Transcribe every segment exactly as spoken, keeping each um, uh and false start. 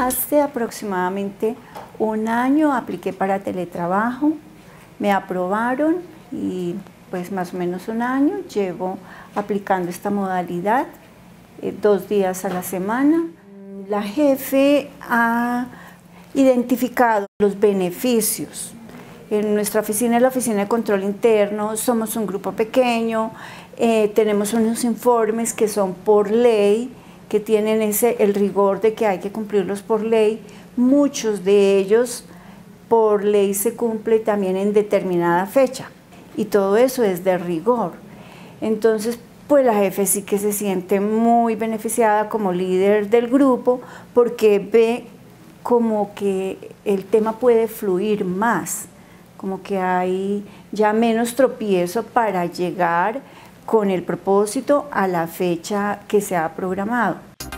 Hace aproximadamente un año apliqué para teletrabajo, me aprobaron y pues más o menos un año llevo aplicando esta modalidad, eh, dos días a la semana. La jefe ha identificado los beneficios. En nuestra oficina, en la Oficina de Control Interno, somos un grupo pequeño, eh, tenemos unos informes que son por ley, que tienen ese, el rigor de que hay que cumplirlos por ley. Muchos de ellos por ley se cumple también en determinada fecha y todo eso es de rigor. Entonces, pues la jefe sí que se siente muy beneficiada como líder del grupo porque ve como que el tema puede fluir más, como que hay ya menos tropiezo para llegar con el propósito a la fecha que se ha programado.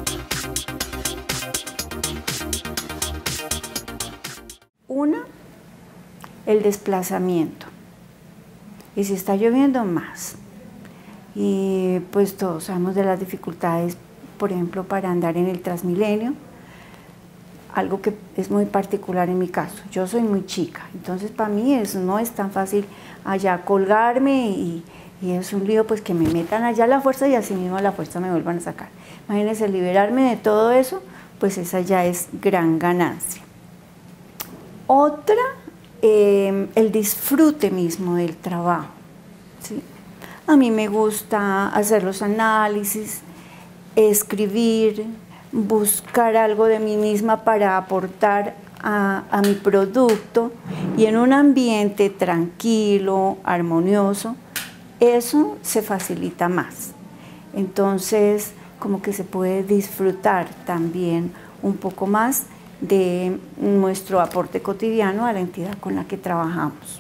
Una, el desplazamiento. Y si está lloviendo, más. Y pues todos sabemos de las dificultades, por ejemplo, para andar en el Transmilenio, algo que es muy particular en mi caso. Yo soy muy chica, entonces para mí eso no es tan fácil allá colgarme y, y es un lío pues que me metan allá a la fuerza y así mismo a la fuerza me vuelvan a sacar. Imagínense, liberarme de todo eso, pues esa ya es gran ganancia. Otra, eh, el disfrute mismo del trabajo, ¿sí? A mí me gusta hacer los análisis, escribir, buscar algo de mí misma para aportar a, a mi producto y en un ambiente tranquilo, armonioso, eso se facilita más. Entonces, como que se puede disfrutar también un poco más de nuestro aporte cotidiano a la entidad con la que trabajamos.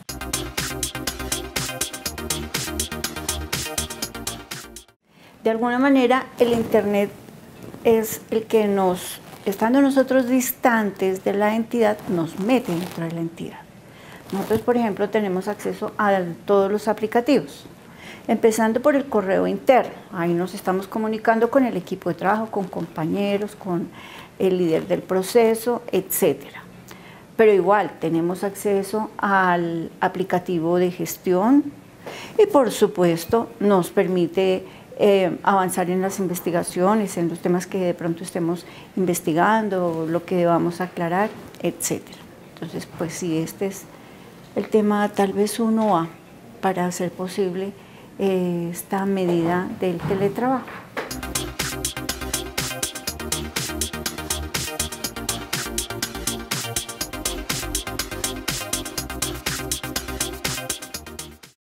De alguna manera, el Internet es el que nos, estando nosotros distantes de la entidad, nos mete dentro de la entidad. Nosotros, por ejemplo, tenemos acceso a todos los aplicativos, empezando por el correo interno. Ahí nos estamos comunicando con el equipo de trabajo, con compañeros, con el líder del proceso, etcétera. Pero igual tenemos acceso al aplicativo de gestión y, por supuesto, nos permite Eh, avanzar en las investigaciones, en los temas que de pronto estemos investigando, lo que debamos aclarar, etcétera. Entonces, pues sí, este es el tema tal vez uno A para hacer posible eh, esta medida del teletrabajo.